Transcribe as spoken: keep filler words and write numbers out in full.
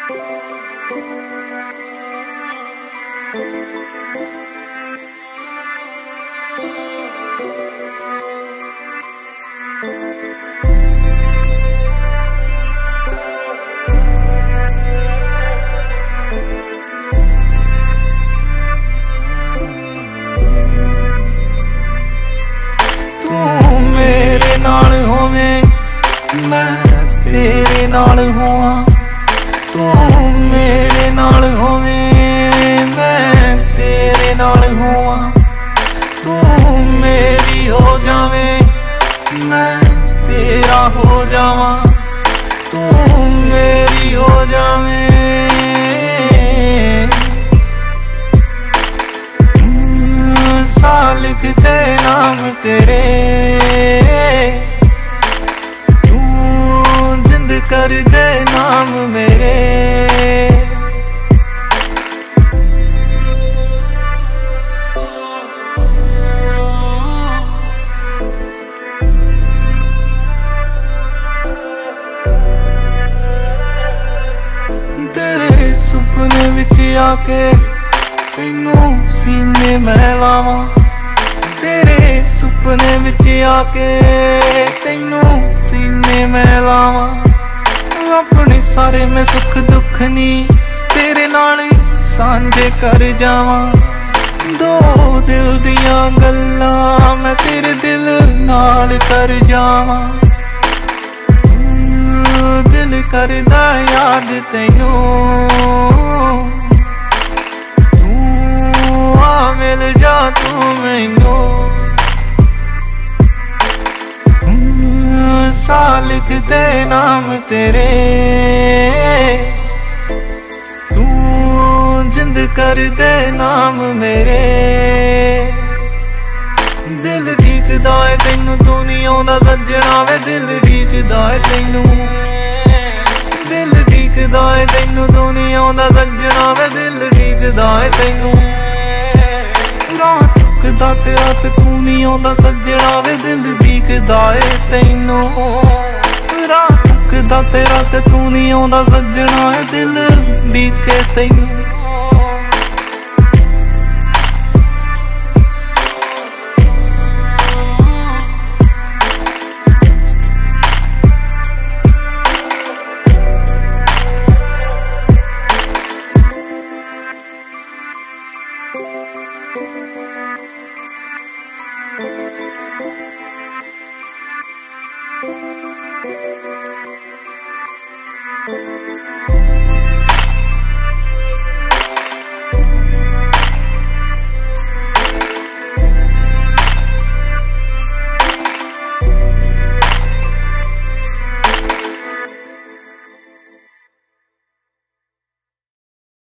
नाल होवे मैं तेरे नाल होवां, तू मेरे नाल होवे मैं तेरे नाल होवां, तू मेरी हो जावे मैं तेरा हो जावां, तू मेरी हो जावे। सा लिखते नाम तेरे कर दे नाम मेरे। तेरे सुपने विच आके तैनू सीने मैं लावां, तेरे सुपने विच आके तैनू सीने मैं लावां, अपने सारे मैं सुख दुख नी तेरे नाल सांझे कर जावां, दो दिल दियां गल्लां मैं तेरे दिल नाल कर जावां, दिल करदा याद तैनू तू आ मिल जा तू मैनू। सा लिखते नाम तेरे तू जिंद कर दे नाम मेरे। दिल ठीकदा है तैनू तू नहीं आउंदा सज्जणा वे, दिल ठीकदा है तैनू, दिल ठीकदा है तैनू तू नहीं आउंदा सज्जणा वे, दिल ठीकदा है तैनू। रात तकदा ते रात तू नहीं आउंदा सज्जणा वे, दिल ठीकदा है तैनू। रात तकदा ते रात तू नहीं आउंदा सज्जणा है, दिल ठीके तैनू। Thank you.